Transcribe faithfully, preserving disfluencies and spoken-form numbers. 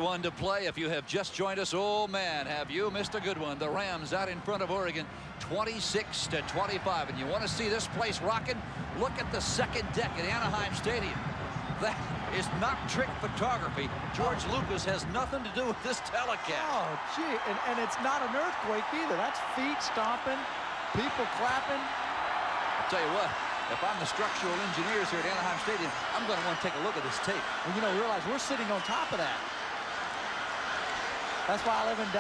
forty-one to play. If you have just joined us, oh man, have you missed a good one. The Rams out in front of Oregon twenty-six to twenty-five. And you want to see this place rocking? Look at the second deck at Anaheim Stadium. That is not trick photography. George Lucas has nothing to do with this telecast. Oh, gee, and, and it's not an earthquake either. That's feet stomping, people clapping. I'll tell you what, if I'm the structural engineers here at Anaheim Stadium, I'm going to want to take a look at this tape. Well, you know, realize we're sitting on top of that. That's why I live in